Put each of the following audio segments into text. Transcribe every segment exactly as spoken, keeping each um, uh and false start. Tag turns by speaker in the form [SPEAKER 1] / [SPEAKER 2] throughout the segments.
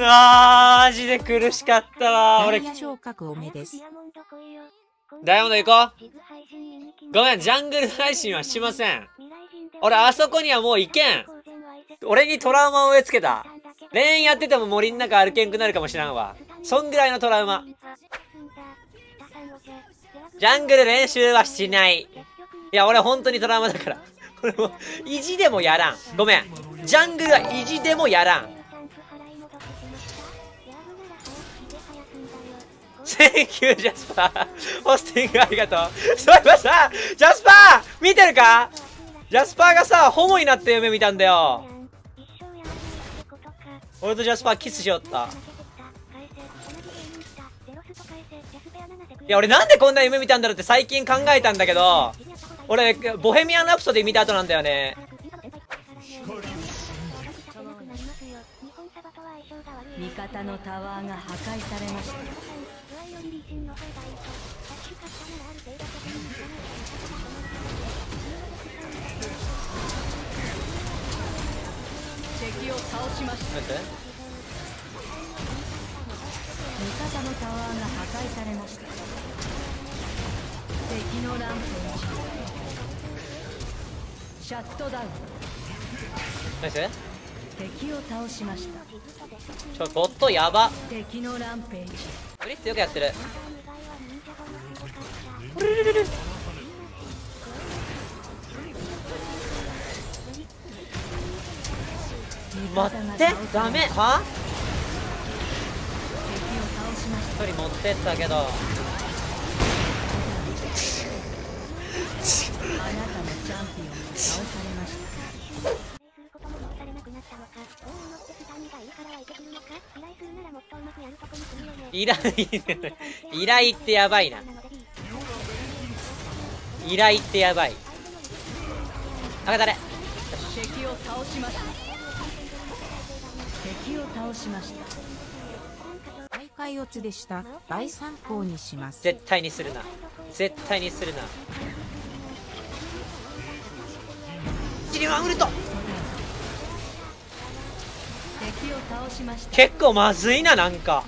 [SPEAKER 1] わー、マジで苦しかったわ。俺、
[SPEAKER 2] ダイヤ昇格おめです。
[SPEAKER 1] ダイヤモンド行こう。ごめん、ジャングル配信はしません。俺、あそこにはもう行けん。俺にトラウマを植え付けた。レーンやってても森の中歩けんくなるかもしらんわ。そんぐらいのトラウマ。ジャングル練習はしない。いや、俺本当にトラウマだから。これも、意地でもやらん。ごめん。ジャングルは意地でもやらん。センキュージャスパー。ホスティングありがとう。そういえばさ、ジャスパー見てるか？ジャスパーがさ、ホモになった夢見たんだよ。俺とジャスパーキスしよった。いや、俺なんでこんな夢見たんだろうって最近考えたんだけど、俺、ボヘミアン・ラプソディ見た後なんだよね。
[SPEAKER 3] 味方のタワーが破壊されました。敵を倒しました。味方のタワーが破壊されました。敵のランプをシャットダウン。
[SPEAKER 1] ナイス。
[SPEAKER 3] 敵を倒しました。
[SPEAKER 1] ちょ、ボットやば。
[SPEAKER 3] 敵のランページ。
[SPEAKER 1] ブリッツよくやってる。待って、ダメ。は一人持ってったけど。
[SPEAKER 3] あなたのチャンピオンが倒されました。
[SPEAKER 1] 依頼依頼ってやばいな。依頼ってやばい。赤誰。
[SPEAKER 3] 敵を倒しました。敵を倒しました。
[SPEAKER 2] 大会オツでした。大参考にします。
[SPEAKER 1] 絶対にするな。絶対にするな。チリワンウルト。
[SPEAKER 3] 敵を倒しました。
[SPEAKER 1] 結構まずいな、なんか。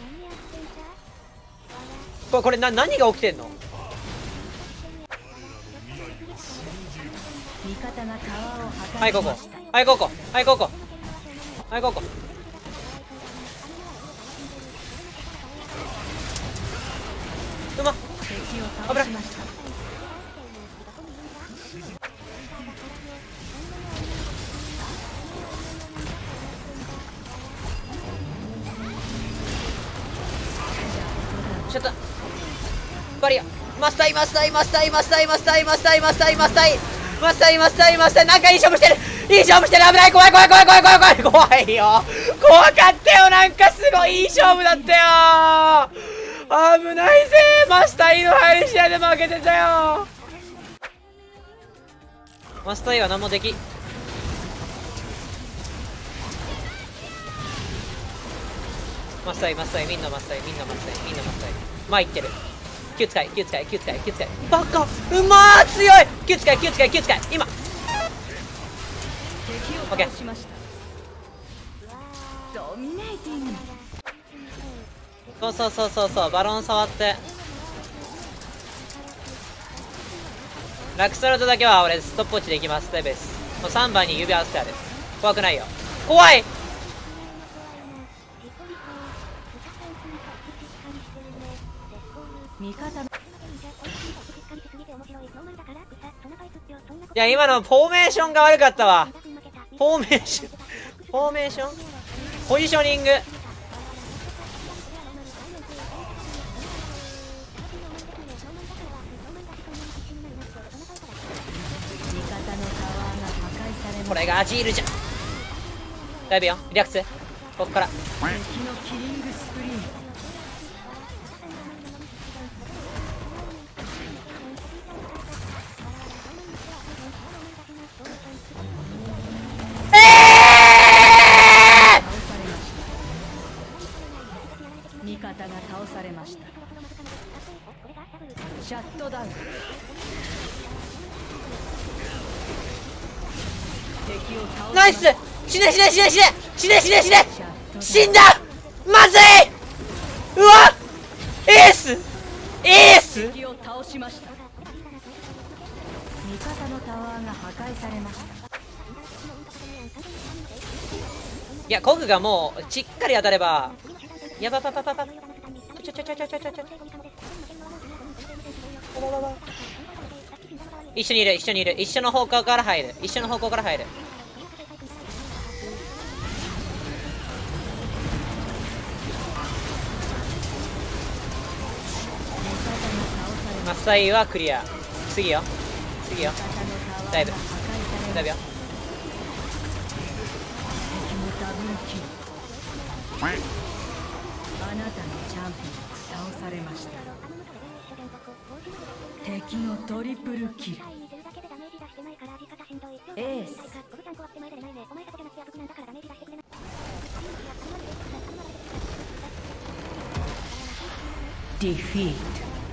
[SPEAKER 1] これ、これな、何が起きてんの？
[SPEAKER 3] 味方がタワーを破壊。
[SPEAKER 1] はい、ここ。はい、ここ。はい、ここ。はい、ここ。うまっ。
[SPEAKER 3] 敵を倒しました。
[SPEAKER 1] ちょっとバリアマスタイマスタイマスタイマスタイマスタイマスタイマスタイマスタイマスタイマスタイマスタイなんかいい勝負してるいい勝負してる危ない怖い怖い怖い怖い怖い怖い怖いよ怖かったよなんかすごいいい勝負だったよ危ないぜマスタイの入り試合で負けてたよマスタイは何もできマスタイマスタイみんなマスタイみんなマスタイみんなマスタイ前いってるQ使い Q使い Q使い Q使いバカうまー強い Q使い Q 使い Q 使い今オッケー
[SPEAKER 3] ドミネーティング
[SPEAKER 1] そうそうそうそうそうバロン触ってラクソルトだけは俺ストップウォッチでいきます大丈夫ですもうさんばんに指合わせてある怖くないよ怖い
[SPEAKER 3] 味方の
[SPEAKER 1] いや今のフォーメーションが悪かったわフォーメーションフォーメーションポジショニングこれがアジールじゃんだいぶよリラックスこっから
[SPEAKER 3] 敵のキリングスプリン味方が倒されましたシャットダウン
[SPEAKER 1] ナイス死ね死ね死ね死ね死ね死ね死ね死んだまずいうわエースエース
[SPEAKER 3] 敵を倒しました。味方のタワーが破壊されました。
[SPEAKER 1] いやコグがもうしっかり当たればやばばばばばちょちょちょちょちょちょちょ一緒にいる一緒にいる一緒の方向から入る一緒の方向から入るマッサイはクリア次よ次よだいぶだいぶよ
[SPEAKER 3] あなたのチャンピオンが倒されました。敵のトリプルキル。エース。ディフィート。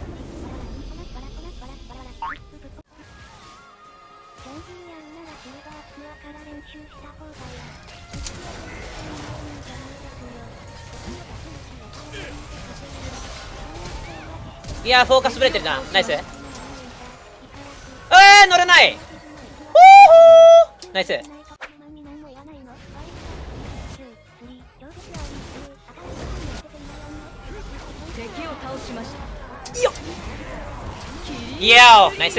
[SPEAKER 1] いやーフォーカスブレてるなナイスえー乗れないほーほーナイス
[SPEAKER 3] 敵を倒しました
[SPEAKER 1] よっいやーナイス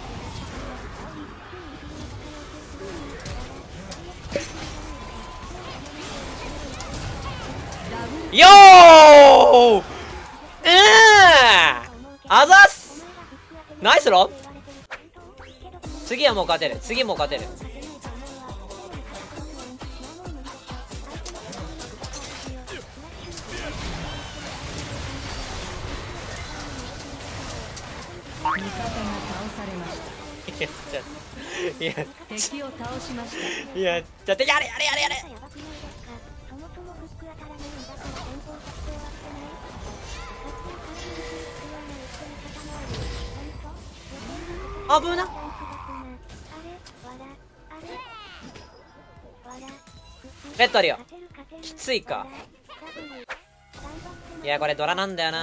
[SPEAKER 1] よーうんあざっすナイスロ次はもう勝てる次も勝てる
[SPEAKER 3] 味方が倒されました
[SPEAKER 1] いや
[SPEAKER 3] 敵を倒しました
[SPEAKER 1] いやちょっとやれやれやれやれ危なレッドあるよきついかいやこれドラなんだよな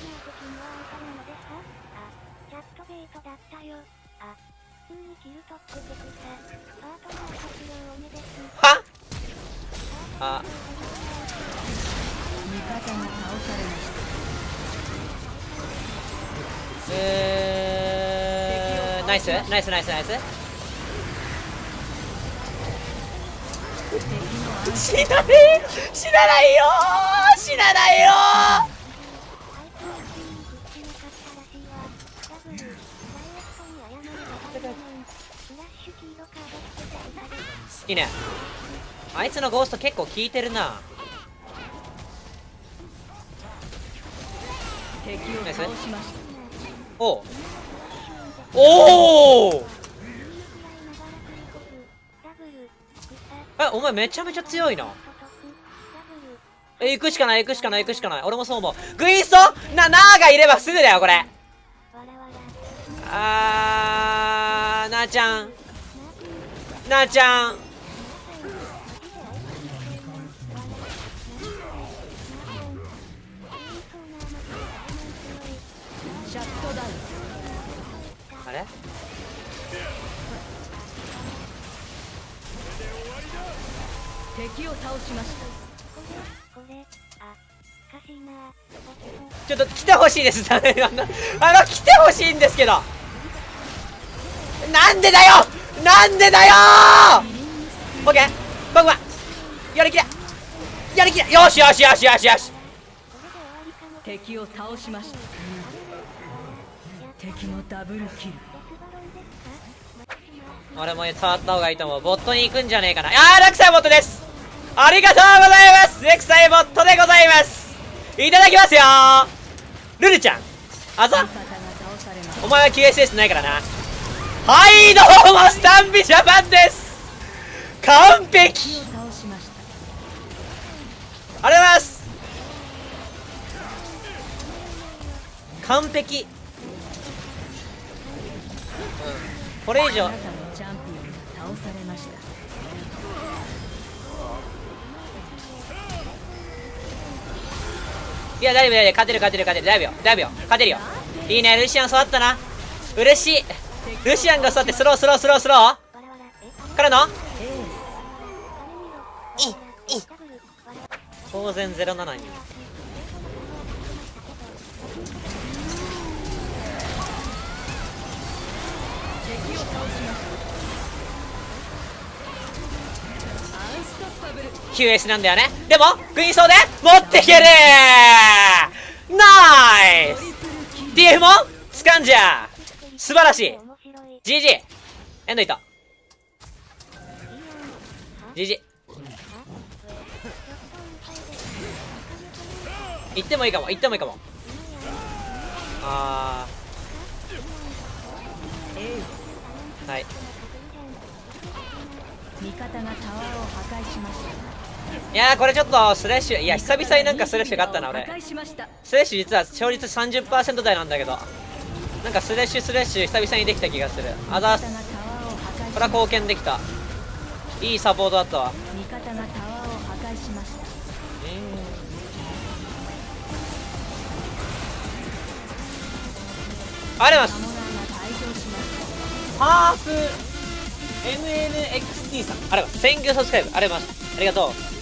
[SPEAKER 1] はっあ
[SPEAKER 3] 味方が倒されました
[SPEAKER 1] えーナイスナイスナイスナイス死なねえ死なないよー死なないよーいいねあいつのゴースト結構効いてるな
[SPEAKER 3] 敵を倒しました。
[SPEAKER 1] おうおおえお前めちゃめちゃ強いなえ行くしかない行くしかない行くしかない俺もそう思うグイストななーがいればすぐだよこれあーなーちゃんなーちゃん
[SPEAKER 3] シャットダウン
[SPEAKER 1] あれ
[SPEAKER 3] 敵を倒しました
[SPEAKER 1] ちょっと来てほしいですあのあの来てほしいんですけどなんでだよなんでだよーオッケー僕はやりきれやりきれよしよしよしよしよし
[SPEAKER 3] 敵を倒しました敵のダブルキル
[SPEAKER 1] 俺も触った方がいいと思うボットに行くんじゃねえかなあーレクサイボットですありがとうございますレクサイボットでございますいただきますよールルちゃんあざお前は キューエスエス ないからなはいどうもスタンビジャパンです完璧ありがとうございます完璧、うん、これ以上
[SPEAKER 3] チャンピオンが倒されました
[SPEAKER 1] いや大丈夫大丈夫、勝てる勝てる勝てる、大丈夫よ大丈夫よ、勝てるよ。いいね、ルシアン育ったな、嬉しい。ルシアンが育ってスロースロースロースローからのいい当然ゼロななにキューエス なんだよね。でもクイーンソーで持ってけるー、ナイス ディーエフ も掴んじゃう、素晴らしい。 ジージー エンドいった ジージー 行ってもいいかも行ってもいいかも。あーはい、
[SPEAKER 3] 味方がタワーを破壊しました。
[SPEAKER 1] いやーこれちょっとスレッシュ、いや久々になんかスレッシュがあったな俺。
[SPEAKER 3] 破壊しました。
[SPEAKER 1] スレッシュ実は勝率 さんじゅっパーセント 台なんだけど、なんかスレッシュスレッシュ久々にできた気がする。あざっす、
[SPEAKER 3] 味方がタワーを破壊しました。
[SPEAKER 1] これは貢献できた、いいサポートだったわ。
[SPEAKER 3] 味方がタワーを破壊しました。
[SPEAKER 1] ありがとうござい
[SPEAKER 3] サモナーが退場しました。
[SPEAKER 1] ます。ハーフ エムエヌエックスティー さん、ありがとうございます。センキューサブスクライブありがとうございます。ありがとう。